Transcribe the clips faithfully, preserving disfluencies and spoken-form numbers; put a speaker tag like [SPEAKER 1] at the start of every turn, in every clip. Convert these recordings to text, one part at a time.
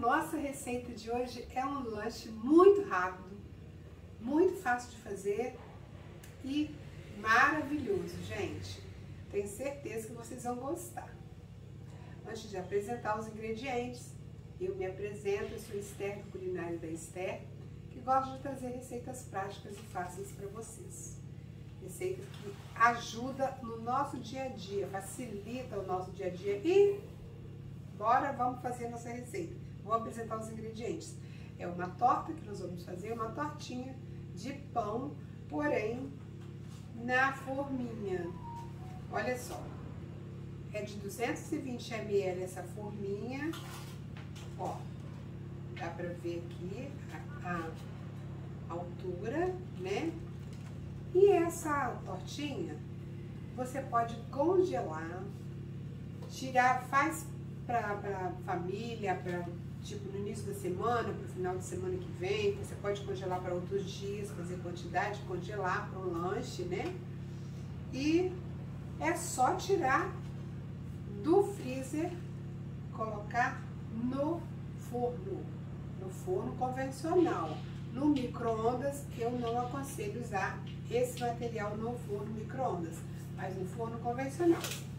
[SPEAKER 1] nossa receita de hoje é um lanche muito rápido, muito fácil de fazer e maravilhoso, gente. Tenho certeza que vocês vão gostar. Antes de apresentar os ingredientes, eu me apresento, eu sou Esther, culinária da Esther, que gosta de trazer receitas práticas e fáceis para vocês. Receitas que ajudam no nosso dia a dia, facilita o nosso dia a dia. E bora, vamos fazer nossa receita. Vou apresentar os ingredientes. É uma torta que nós vamos fazer, uma tortinha de pão, porém na forminha. Olha só, é de duzentos e vinte mililitros essa forminha, ó, dá pra ver aqui a, a altura, né? E essa tortinha, você pode congelar, tirar, faz pra, pra família, pra, tipo no início da semana, pro final de semana que vem, você pode congelar para outros dias, fazer quantidade, congelar para um lanche, né? E é só tirar do freezer, colocar no forno, no forno convencional. No micro-ondas, eu não aconselho usar esse material no forno micro-ondas, mas no forno convencional.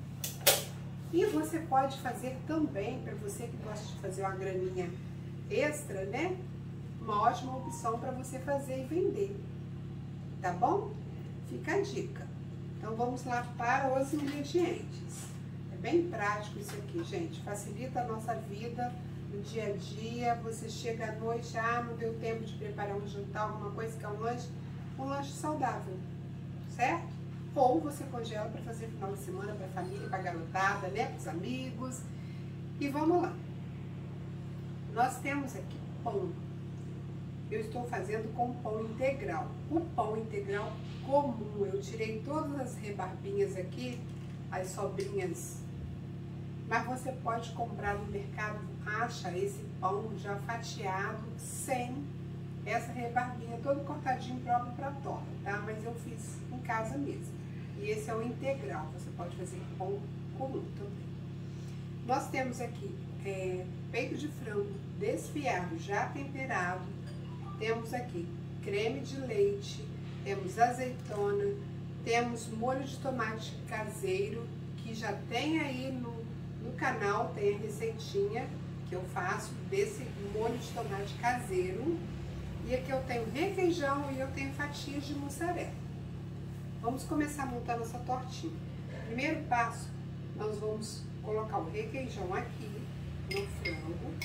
[SPEAKER 1] E você pode fazer também, para você que gosta de fazer uma graninha extra, né? Uma ótima opção para você fazer e vender, tá bom? Fica a dica. Então vamos lá para os ingredientes. É bem prático isso aqui, gente. Facilita a nossa vida no dia a dia. Você chega à noite, ah, não deu tempo de preparar um jantar, alguma coisa que é um lanche, um lanche saudável, certo? Ou você congela para fazer final de semana para a família, para a garotada, né? Para os amigos. E vamos lá. Nós temos aqui pão. Eu estou fazendo com pão integral. O pão integral comum, eu tirei todas as rebarbinhas aqui, as sobrinhas. Mas você pode comprar no mercado, acha esse pão já fatiado, sem essa rebarbinha, todo cortadinho próprio para torta, tá? Mas eu fiz em casa mesmo. E esse é o integral, você pode fazer pão comum também. Nós temos aqui é, peito de frango desfiado, já temperado. Temos aqui creme de leite, temos azeitona, temos molho de tomate caseiro, que já tem aí no, no canal, tem a receitinha que eu faço desse molho de tomate caseiro. E aqui eu tenho requeijão e eu tenho fatias de mussarela. Vamos começar a montar nossa tortinha. Primeiro passo, nós vamos colocar o requeijão aqui no frango.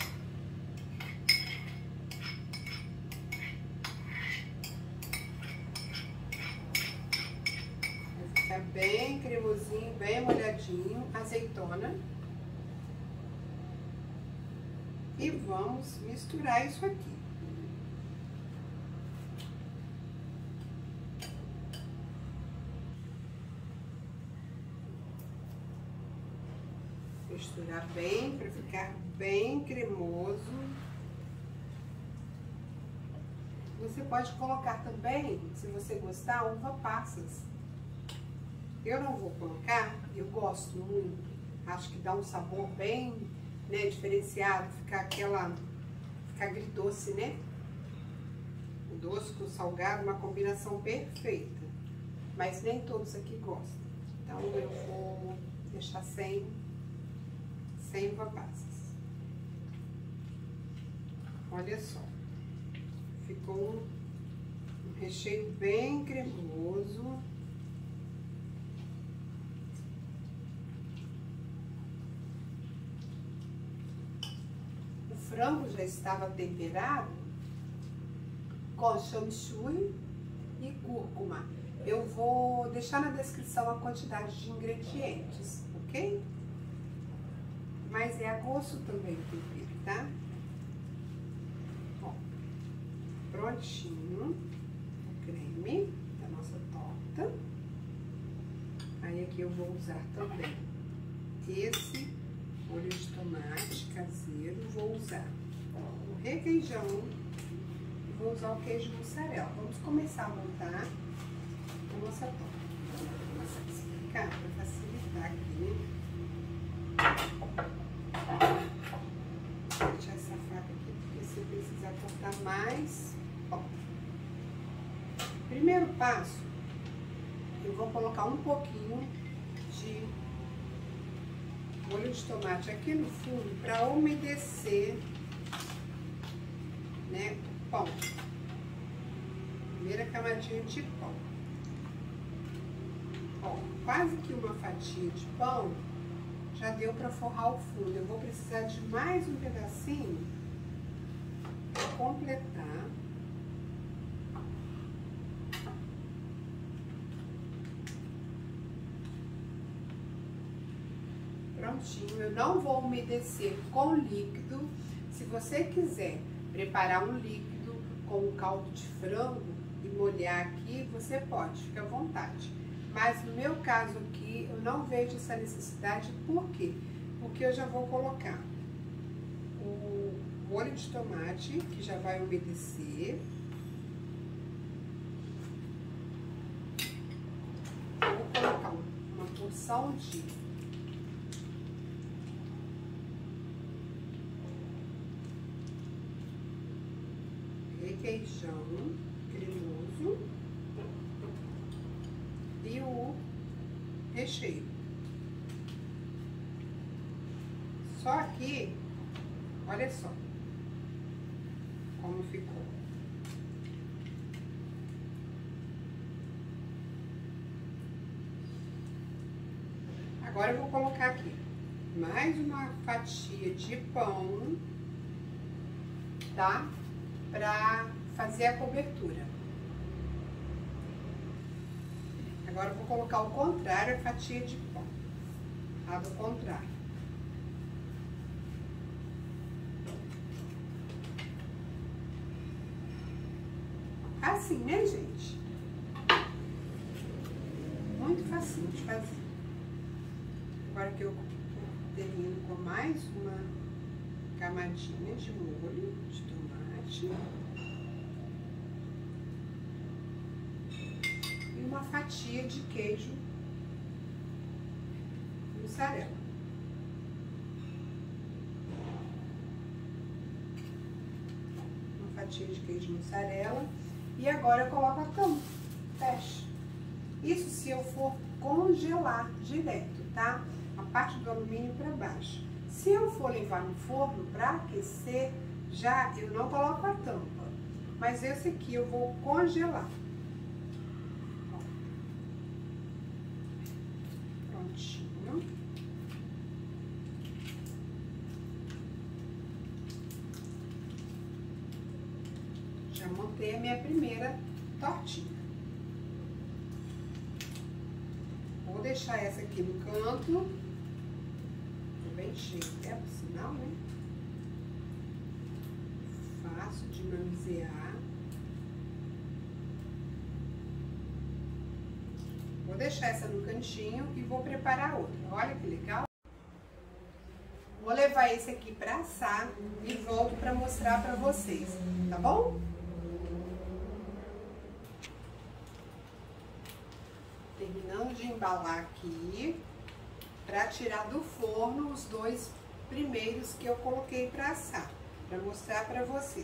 [SPEAKER 1] Vai ficar bem cremosinho, bem molhadinho. Azeitona. E vamos misturar isso aqui. Misturar bem para ficar bem cremoso. Você pode colocar também, se você gostar, uva passas. Eu não vou colocar, eu gosto muito. Acho que dá um sabor bem, né, diferenciado, ficar aquela, ficar agridoce, né? O doce com o salgado, uma combinação perfeita. Mas nem todos aqui gostam. Então eu vou deixar sem. Sem uva passas. Olha só, ficou um recheio bem cremoso. O frango já estava temperado com chamichurri e cúrcuma. Eu vou deixar na descrição a quantidade de ingredientes, ok? Mas é a gosto também o tempero, tá? Ó, prontinho o creme da nossa torta. Aí aqui eu vou usar também esse molho de tomate caseiro. Vou usar o requeijão e vou usar o queijo mussarela. Vamos começar a montar a nossa torta. Vou começar a explicar para facilitar aqui. Vou deixar essa faca mais pão. Primeiro passo, eu vou colocar um pouquinho de molho de tomate aqui no fundo para umedecer, né, o pão. Primeira camadinha de pão. Ó, quase que uma fatia de pão já deu para forrar o fundo. Eu vou precisar de mais um pedacinho para completar. Prontinho. Eu não vou umedecer com líquido. Se você quiser preparar um líquido com um caldo de frango e molhar aqui, você pode, fica à vontade. Mas no meu caso aqui, eu não vejo essa necessidade. Por quê? Porque eu já vou colocar o molho de tomate, que já vai umedecer. Eu vou colocar uma porção de requeijão cremoso e o recheio. Só aqui, olha só como ficou. Agora eu vou colocar aqui mais uma fatia de pão, tá? Pra fazer a cobertura. Agora eu vou colocar o contrário, a fatia de pão. Lado contrário. Assim, né, gente? Muito facinho de fazer. Agora que eu termino com mais uma camadinha de molho de tomate. E uma fatia de queijo mussarela. Uma fatia de queijo mussarela. E agora eu coloco a tampa. Fecha. Isso se eu for congelar direto, tá? A parte do alumínio para baixo. Se eu for levar no forno para aquecer, já eu não coloco a tampa. Mas esse aqui eu vou congelar. Prontinho. Já montei a minha primeira tortinha. Vou deixar essa aqui no canto. Tô bem cheia, é por sinal, né? Fácil de manusear. Vou deixar essa no cantinho e vou preparar outra. Olha que legal. Vou levar esse aqui para assar e volto para mostrar para vocês, tá bom? Terminando de embalar aqui, para tirar do forno os dois primeiros que eu coloquei para assar, para mostrar para vocês.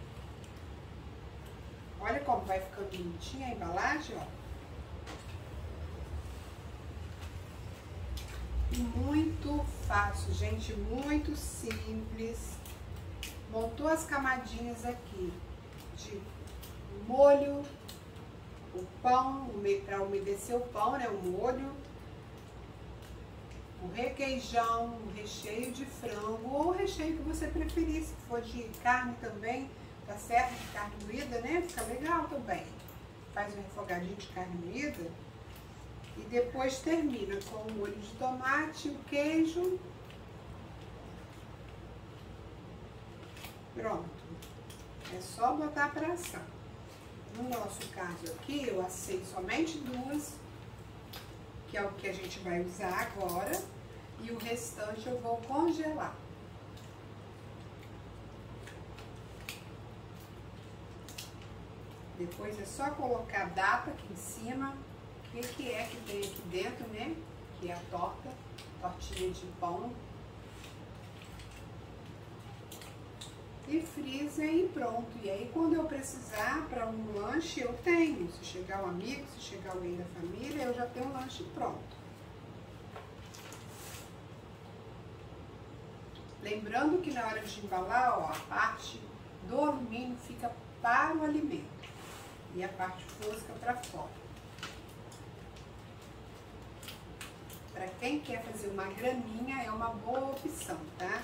[SPEAKER 1] Olha como vai ficando bonitinha a embalagem, ó. E muito fácil, gente, muito simples. Montou as camadinhas aqui de molho, o pão, para umedecer o pão, né, o molho, o requeijão, o recheio de frango, ou o recheio que você preferir, se for de carne também, tá certo? De carne moída, né, fica legal também. Faz um refogadinho de carne moída e depois termina com o molho de tomate, o queijo. Pronto, é só botar para assar. No nosso caso aqui, eu assei somente duas, que é o que a gente vai usar agora, e o restante eu vou congelar. Depois é só colocar a data aqui em cima, o que, que é que tem aqui dentro, né? Que é a torta, tortinha de pão. e freezer e pronto. E aí quando eu precisar para um lanche, eu tenho. Se chegar um amigo, se chegar alguém da família, eu já tenho um lanche pronto. Lembrando que na hora de embalar, ó, a parte do alumínio fica para o alimento e a parte fosca para fora. Para quem quer fazer uma graminha, é uma boa opção, tá?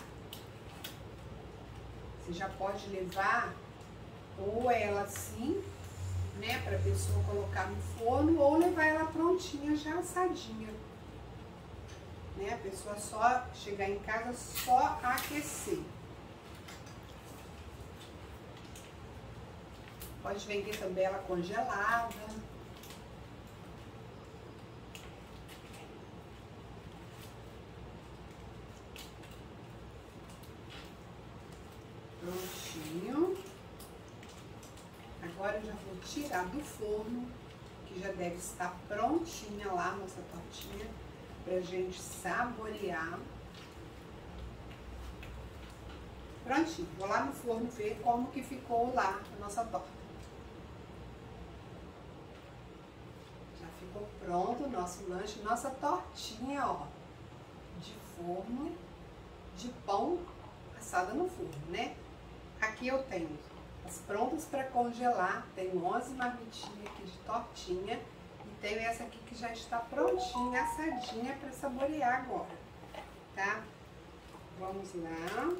[SPEAKER 1] Você já pode levar ou ela assim, né, para a pessoa colocar no forno, ou levar ela prontinha, já assadinha. Né? A pessoa só chegar em casa, só aquecer. Pode vender também ela congelada. Prontinho. Agora eu já vou tirar do forno, que já deve estar prontinha lá a nossa tortinha, pra gente saborear. Prontinho, vou lá no forno ver como que ficou lá a nossa torta. Já ficou pronto o nosso lanche, nossa tortinha, ó, de forno, de pão assada no forno, né? Aqui eu tenho as prontas para congelar, tenho onze marmitinhas aqui de tortinha e tenho essa aqui que já está prontinha, assadinha para saborear agora, tá? Vamos lá.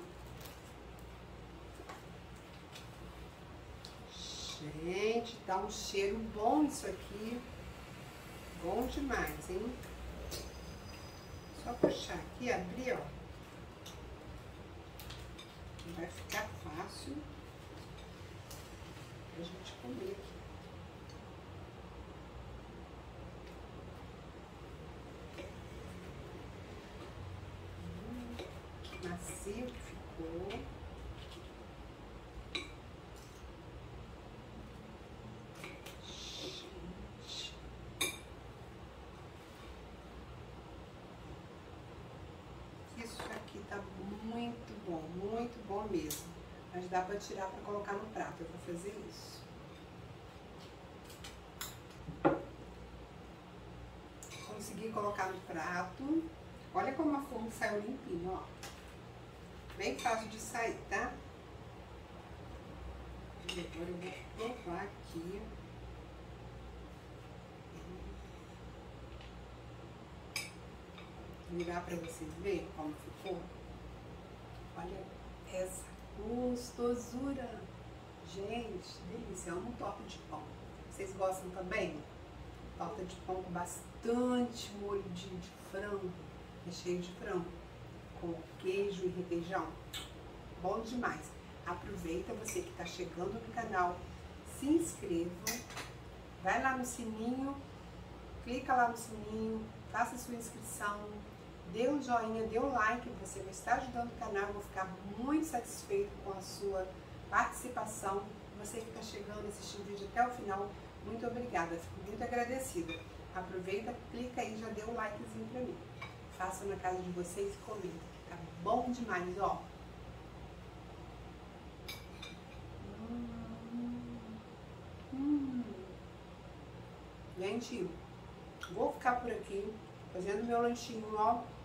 [SPEAKER 1] Gente, dá um cheiro bom isso aqui, bom demais, hein? Só puxar aqui, abrir, ó. Vai ficar fácil pra gente comer aqui. Hum, que macio que ficou. Gente. Isso aqui tá muito bom, muito bom mesmo. Mas dá pra tirar pra colocar no prato. Eu vou fazer isso. Consegui colocar no prato. Olha como a forma saiu limpinho, ó. Bem fácil de sair, tá? E agora eu vou provar aqui. Virar pra vocês verem como ficou. Olha essa gostosura. Gente, delícia. Eu amo torta de pão. Vocês gostam também? Torta de pão com bastante molho de, de frango, recheio de frango, com queijo e requeijão. Bom demais. Aproveita, você que está chegando no canal, se inscreva, vai lá no sininho, clica lá no sininho, faça sua inscrição, dê um joinha, dê um like, você vai estar ajudando o canal, eu vou ficar muito satisfeito com a sua participação. Você que está chegando, assistindo o vídeo até o final, muito obrigada, fico muito agradecida. Aproveita, clica aí, já dê um likezinho pra mim. Faça na casa de vocês e comenta, que tá bom demais, ó. Hum, hum. Gente, vou ficar por aqui, fazendo meu lanchinho, ó.